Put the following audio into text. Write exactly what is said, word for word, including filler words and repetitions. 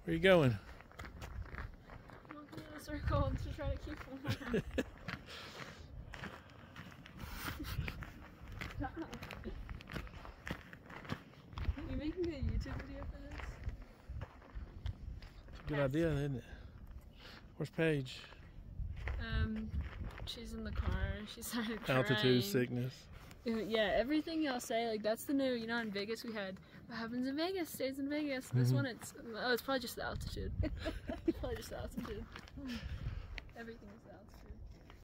Where you going? Walking in a circle to try to keep warm. You making a YouTube video for this? It's a good idea, isn't it? Where's Paige? Um, she's in the car. She started crying. Altitude sickness. Yeah, everything y'all say, like that's the new. You know, in Vegas we had what happens in Vegas stays in Vegas. This Mhm. one, it's oh, it's probably just the altitude. It's probably just the altitude. Everything is the altitude.